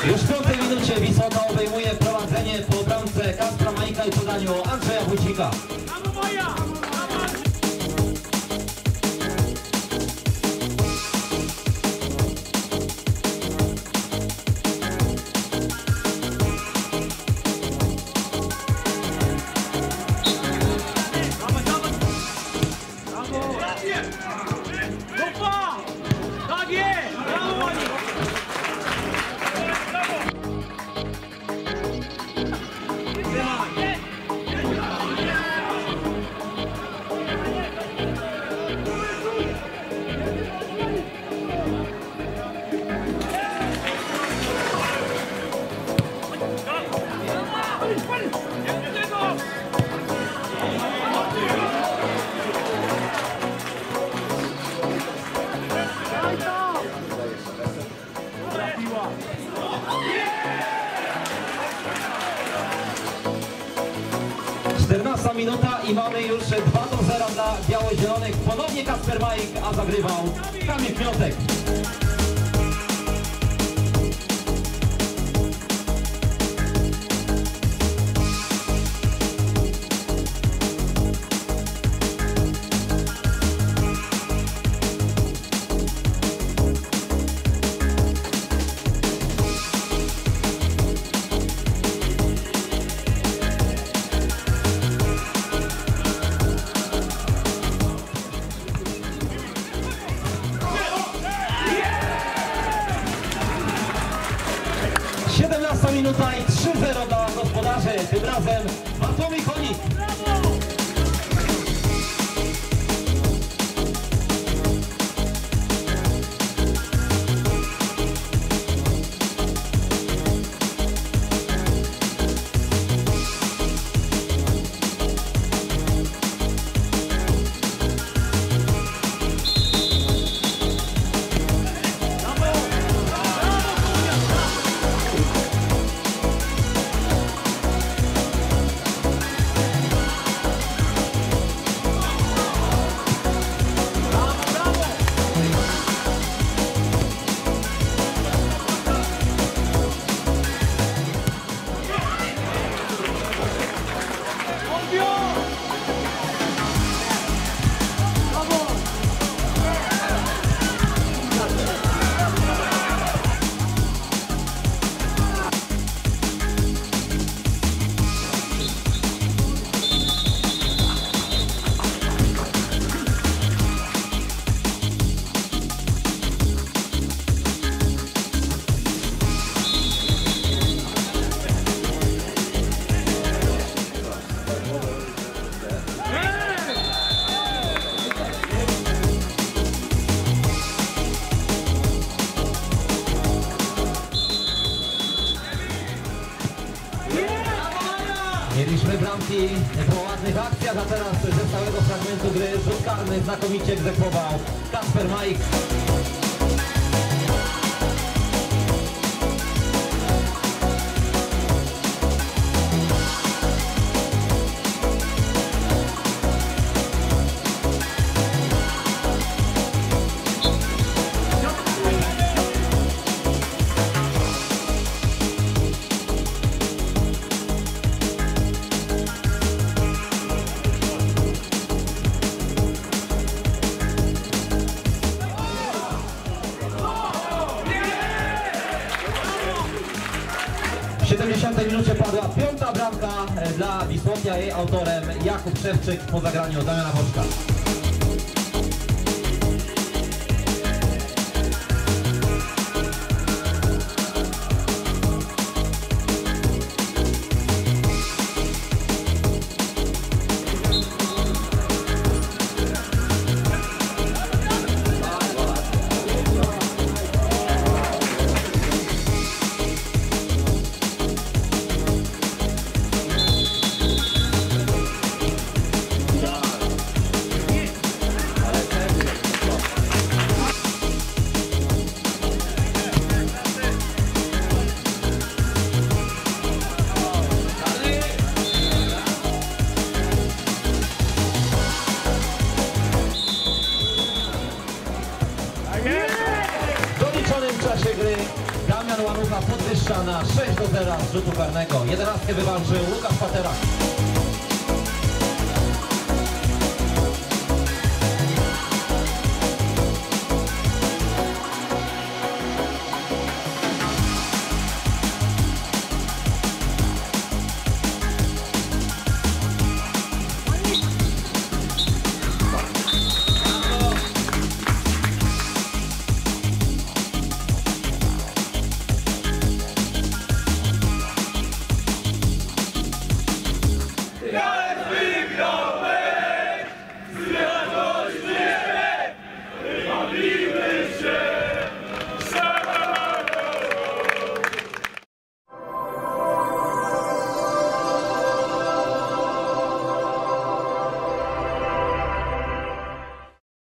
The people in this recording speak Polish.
Już w 5 minucie Wisłota obejmuje prowadzenie po bramce Kacpra Majka i podaniu Andrzeja Wójcika. 14 minuta i mamy już 2-0 dla biało-zielonych. Ponownie Kacper Majk, a zagrywał Kamil Kmiotek. Minuta i 3-0 dla gospodarzy, tym razem Bartłomiej Konik. Mieliśmy bramki po ładnych akcjach, a teraz ze stałego fragmentu gry rzut karny znakomicie egzekwował Kacper Majk. W 70 minucie padła 5. bramka dla Wisłopia, jej autorem Jakub Szewczyk po zagraniu Damiana Boczka. W doliczonym czasie gry Damian Łanucha podwyższa na 6-0 z rzutu karnego. 11 wywalczył Łukasz Patera.